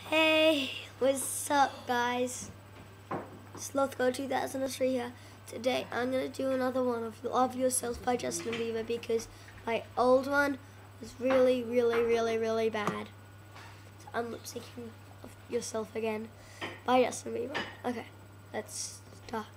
Hey, what's up, guys? Slothgo 2003 here. Today I'm gonna do another one of Love Yourself by Justin Bieber because my old one was really bad. So I'm lip syncing Love Yourself again by Justin Bieber. Okay, let's start.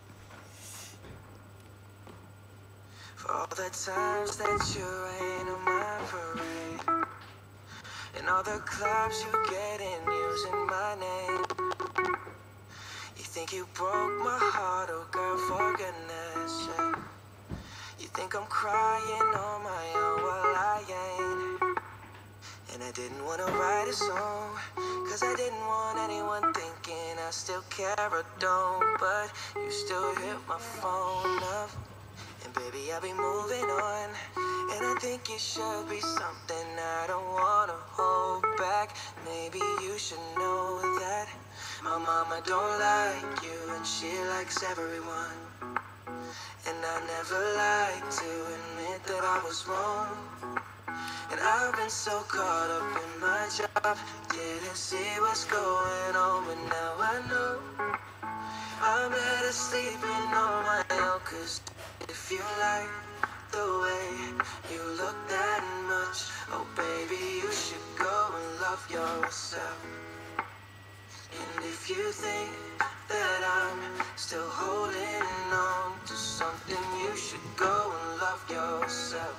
For all the times that you rain on my parade, and all the clubs you get in using my name. You think you broke my heart, oh girl, for goodness sake. You think I'm crying on my own, well I ain't. And I didn't wanna write a song, cause I didn't want anyone thinking I still care or don't. But you still hit my phone up, and baby I'll be moving on. And I think it should be something I don't wanna hold back. Maybe you should know that my mama don't like you and she likes everyone. And I never like to admit that I was wrong. And I've been so caught up in my job, didn't see what's going on. But now I know I'm better sleeping on my own. Cause if you like the way you look that much, oh baby, you should go and love yourself. And if you think that I'm still holding on to something, you should go and love yourself.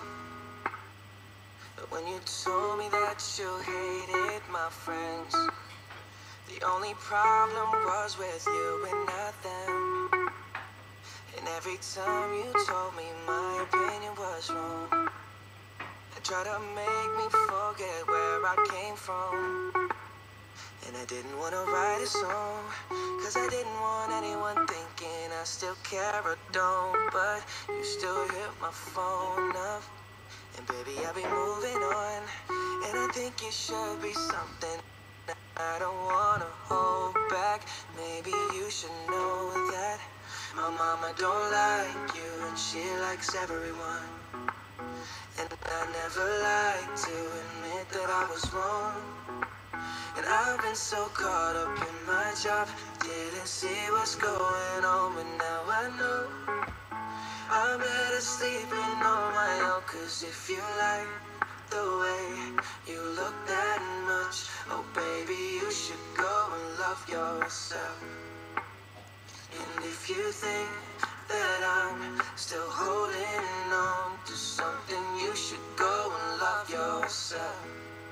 But when you told me that you hated my friends, the only problem was with you and not them. And every time you told me my opinion was wrong, I tried to make me forget where I came from. And I didn't want to write a song, cause I didn't want anyone thinking I still care or don't. But you still hit my phone up, and baby I'll be moving on. And I think it should be something I don't want to hold back. Maybe you should know that my mama don't like you and she likes everyone. And I never like to admit that I was wrong. And I've been so caught up in my job, didn't see what's going on. But now I know I'm better sleeping on my own. Cause if you like the way you look that much, oh baby, you should go and love yourself. And if you think that I'm still holding on to something, you should go and love yourself.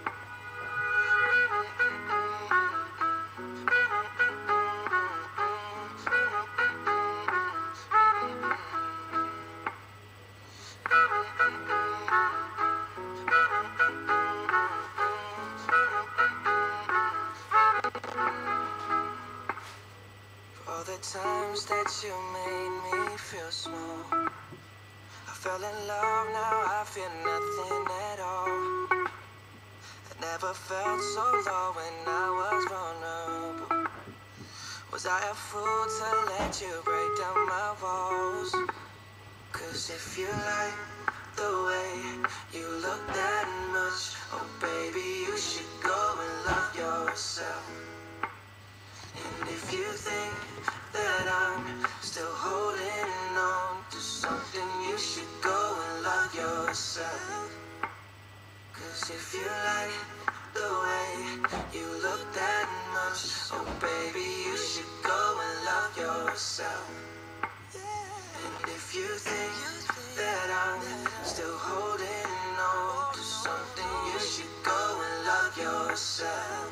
All the times that you made me feel small, I fell in love, now I feel nothing at all. I never felt so low when I was vulnerable. Was I a fool to let you break down my walls? Cause if you like the way you look that much, oh baby, you should go and love yourself. And if you think that I'm still holding on to something, you should go and love yourself. Cause if you like the way you look that much, oh baby, you should go and love yourself. And if you think that I'm still holding on to something, you should go and love yourself.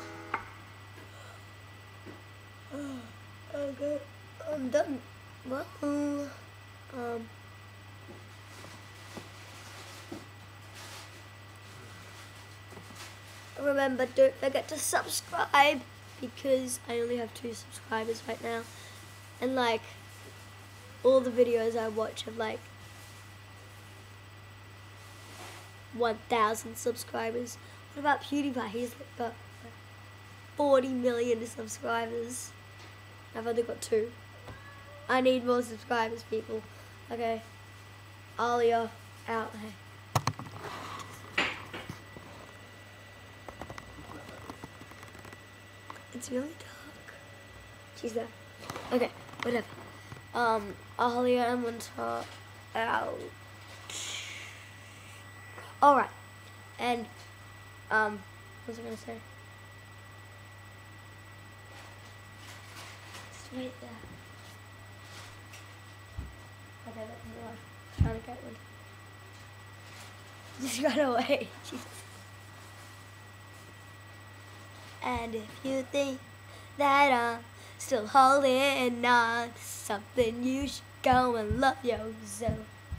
Okay, I'm done. Well, remember, don't forget to subscribe because I only have 2 subscribers right now, and like all the videos I watch have like 1,000 subscribers. What about PewDiePie? He's got 40 million subscribers. I've only got 2. I need more subscribers, people. Okay, Alia out. Hey. It's really dark. She's there. Okay, whatever. Alia and Winter out. Alright. And, what was I gonna say? It's right there. Okay, that's me life. Trying to get one. Just got away. Jesus. And if you think that I'm still holding on to something, you should go and love yourself.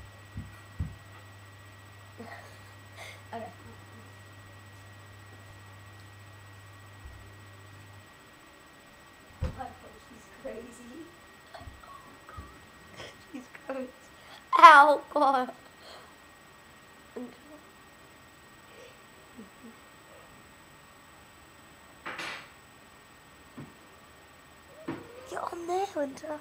Okay. She's crazy. She's crazy. Ow, God. Get on there, Winter.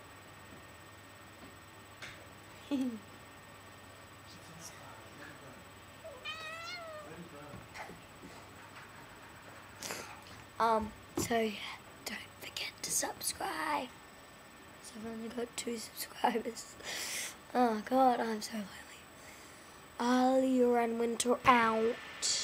So yeah, don't forget to subscribe. So I've only got 2 subscribers. Oh God, I'm so lonely. Alia and Winter out.